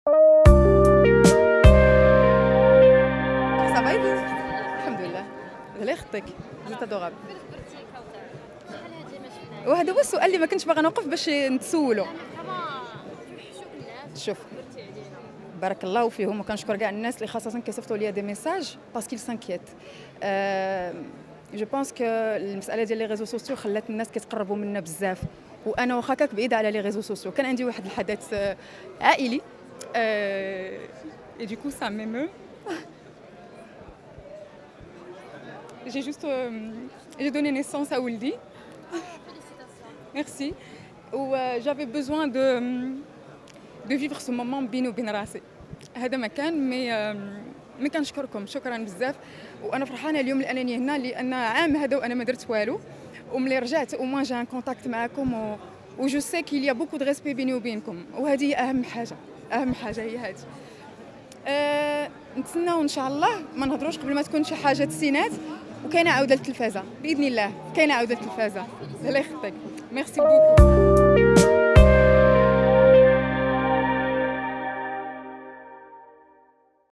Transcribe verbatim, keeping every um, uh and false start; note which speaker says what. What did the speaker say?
Speaker 1: صافا الحمد لله. الله يخطيك زيت ادوغابل. وهذا هو السؤال اللي ما كنتش باغا نوقف باش نتسولو. شوف بارك الله فيهم وكنشكر كاع الناس اللي خاصه كيصيفطوا لي دي ميساج باسكيل سانكيت. جو بونس كو المساله ديال لي ريزو سوسيو خلات الناس كيتقربوا منا بزاف، وانا واخا كاك بعيده على لي ريزو سوسيو كان عندي واحد الحدث عائلي اي دو كو سا ميمو. J'ai juste euh, j'ai donné naissance à ولدي. Merci. Où euh, j'avais besoin de de vivre ce moment بيني وبين راسي. هذا ما كان مي مي كنشكركم شكرا بزاف، وانا فرحانه اليوم لانني هنا لان عام هذا وانا ما درت والو، وملي رجعت او موان جا ان كونتاكت معكم و و جو سي كيل يا بوكو دو ريسبي بيني وبينكم، وهذه هي اهم حاجه. اهم حاجه هي هذه. أه نتسناو ان شاء الله ما نهضروش قبل ما تكون شي حاجه تسينات، وكاينه عوده للتلفازه باذن الله، كاينه عوده للتلفازه. الله يخطيك. ميرسي بوكو.